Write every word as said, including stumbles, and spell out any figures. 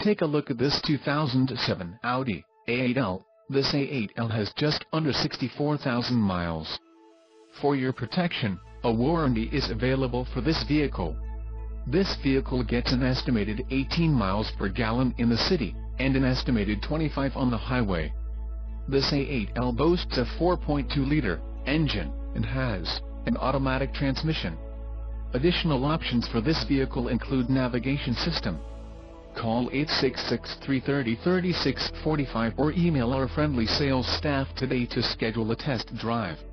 Take a look at this two thousand seven Audi A eight L. This A eight L has just under sixty-four thousand miles. For your protection, a warranty is available for this vehicle. This vehicle gets an estimated eighteen miles per gallon in the city, and an estimated twenty-five on the highway. This A eight L boasts a four point two liter engine, and has an automatic transmission. Additional options for this vehicle include navigation system. Call eight six six, three three zero, three six four five or email our friendly sales staff today to schedule a test drive.